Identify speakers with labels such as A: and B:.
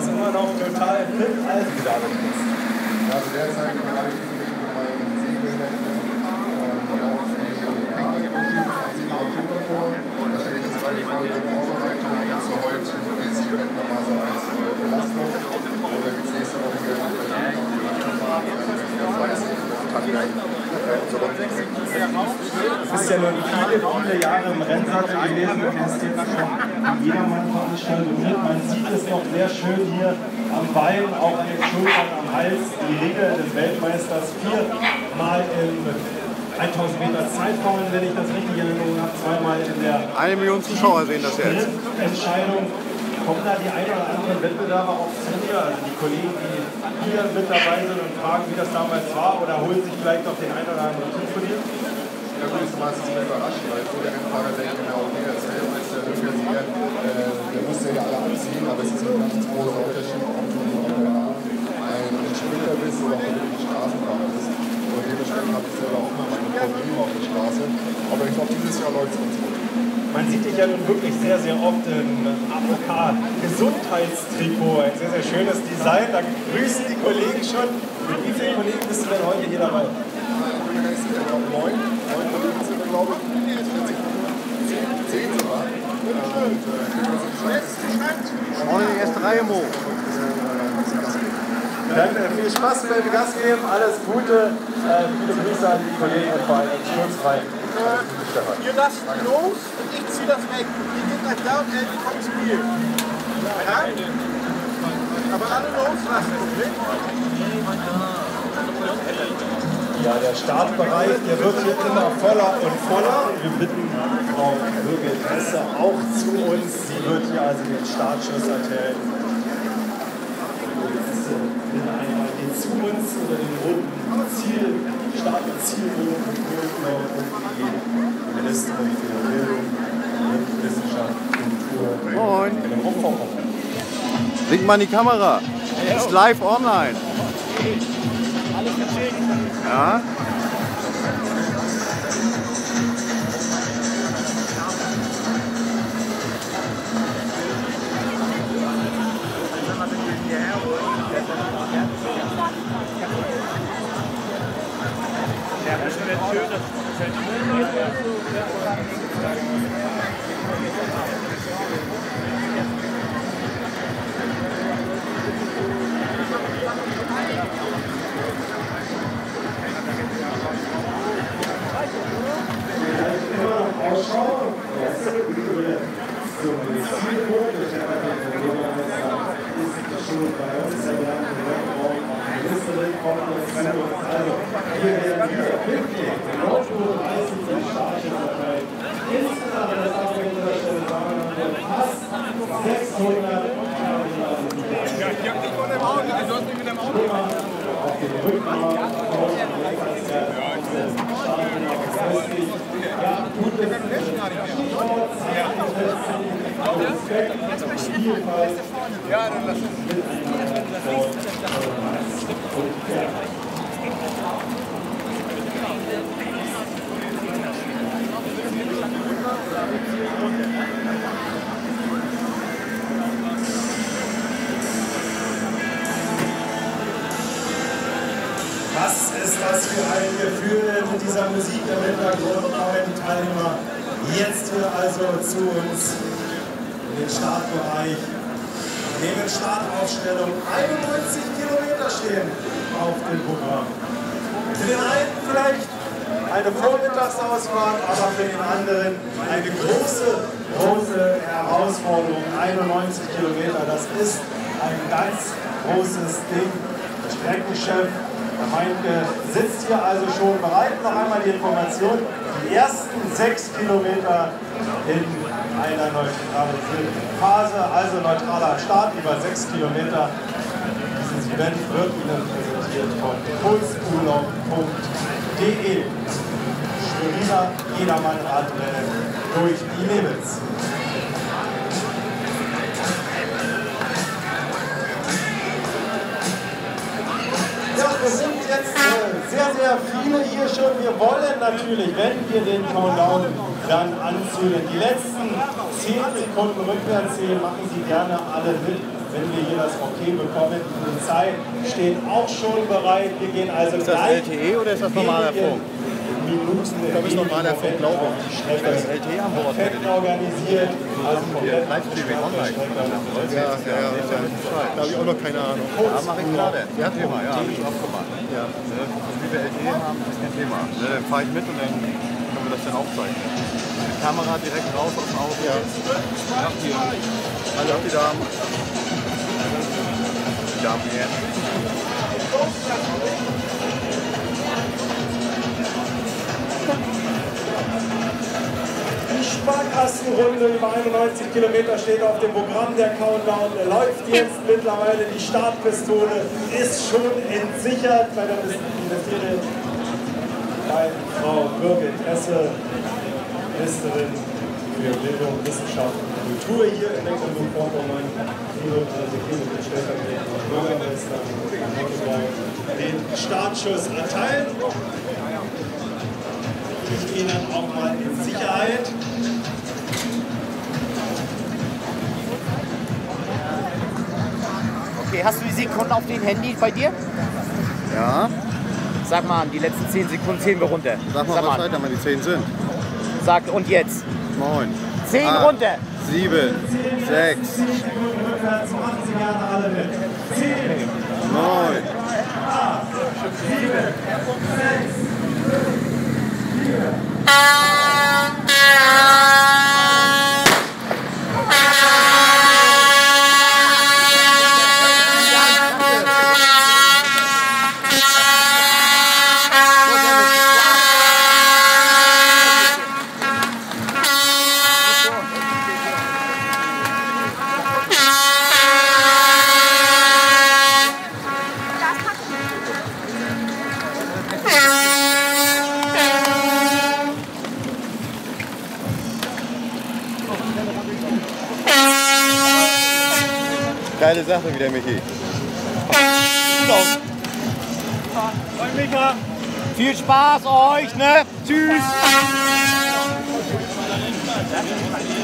A: ist immer noch total fit, als du da bist.
B: Ja, also derzeit gerade ich mit meinen Segelnetzen auch vor. Da stelle ich jetzt gerade vor der Vorbereitung zu heute ist hier nochmal so als Belastung. Und dann gibt es nächste Woche wieder nach Berlin auf die Landfahrt.
A: Du bist ja nun viele Jahre im Rennsattel gewesen und hast jetzt schon die Jedermann-Veranstaltung mit. Man sieht es noch sehr schön hier am Bein, auch an den Schultern, am Hals, die Ringe des Weltmeisters 4-mal in 1000 Meter Zeitfahren, wenn ich das richtig in Erinnerung habe, zweimal in der
C: 1 Million Zuschauer sehen das jetzt.
A: Entscheidung. Kommen da die ein oder anderen Wettbewerber auch zu dir, also die Kollegen, die hier mit dabei sind und fragen, wie das damals war, oder holen sich vielleicht noch den ein oder anderen Tipp von dir?
B: Ja, gut, ist meistens sehr überrascht, weil so der Rennfahrer, der ich mir auch hier erzählt, als der Olympiasieger, der musste ja alle anziehen, aber es ist ein ganz großer Unterschied, ob du ein Sprinter bist oder ob du wirklich Straßenfahrer bist. Und dementsprechend habe ich selber auch immer meine Probleme auf der Straße. Aber ich glaube, dieses Jahr läuft es ganz gut.
A: Man sieht dich ja nun wirklich sehr, sehr oft im AOK-Gesundheitstrikot. Ein sehr, sehr schönes Design. Da grüßen die Kollegen schon. Mit wie vielen Kollegen bist du denn heute hier dabei?
B: Ich glaube, 9 Kollegen sind wir, glaube ich. 10 sogar.
C: Vorne die erste Reihe hoch.
A: Dann viel Spaß beim Gas geben, alles Gute, viele Grüße an die Kollegen und vor allem schutzfrei.
D: Ihr lasst los und ich ziehe das weg. Ihr geht nach da und Elke kommt zu mir. Ja? Aber alle loslassen, okay?
A: Ja, der Startbereich, der wird hier immer voller und voller. Wir bitten Frau Bürgermesse auch zu uns. Sie wird hier also den Startschuss erteilen. Zu uns oder den roten Start- und Zielbogen und die Ministerin für Bildung, Wissenschaft, Kultur.
C: Moin. Wink mal in die Kamera. Ist live online. Ja.
D: Ja, dann lass uns.
A: Was ist das für ein Gefühl mit dieser Musik im Hintergrund, neuen Teilnehmer? Jetzt hier also zu uns in den Startbereich. Neben Startaufstellung 91 Kilometer stehen auf dem Programm. Für den einen vielleicht eine Vormittagsausfahrt, aber für den anderen eine große Herausforderung. 91 Kilometer, das ist ein ganz großes Ding. Der Streckenchef, der Meinke, sitzt hier also schon bereit. Noch einmal die Information. Die ersten 6 Kilometer in einer neutralen Phase, also neutraler Start über 6 Kilometer. Dieses Event wird Ihnen präsentiert von pulsurlaub.de. Schweriner Jedermann-Radrennen durch die Nebels. Ja, wir sind jetzt sehr viele hier schon. Wir wollen natürlich, wenn wir den Countdown dann anzählen, die letzten 10 Sekunden rückwärts zählen, machen Sie gerne alle mit. wenn wir hier das Okay bekommen. Die Polizei steht auch schon bereit. Wir gehen also
C: Ist das LTE oder ist das normaler Funk?
A: Minuten
B: Das ist normaler Funk, glaube ich.
A: Strecke
C: Das LTE am Bord.
A: perfekt organisiert. Also komplett
C: Livestreaming online.
B: Ja, da habe ich auch noch keine Ahnung.
C: Ja, mache ich gerade. Ja, Thema, ja, habe ich auch gemacht. Ja. Wie wir LTE haben, ist kein Thema. Dann fahre ich mit und dann können wir das dann aufzeichnen. Die Kamera direkt raus aus dem Auto. Ja. Hallo, die Damen. Die Damen hier.
A: Die Sparkassenrunde über 91 Kilometer steht auf dem Programm. Der Countdown läuft jetzt mittlerweile. Die Startpistole ist schon entsichert bei der Investiererin bei Frau Birgit Esse, Ministerin für Bildung, Wissenschaft und Kultur hier in Mecklenburg-Vorpommern. Den stellvertretenden Bürgermeister den Startschuss erteilen. Ich gehe dann auch mal in Sicherheit.
E: Okay, hast du die Sekunden auf dem Handy bei dir?
C: Ja.
E: Sag mal an, die letzten 10 Sekunden zählen wir runter.
C: Sag mal, was weiter, wenn die 10 sind.
E: Sag, und jetzt?
C: 9.
E: 10 runter.
C: 7, 6, 9, Geile Sache wieder, Michi.
E: Viel Spaß euch, ne? Tschüss.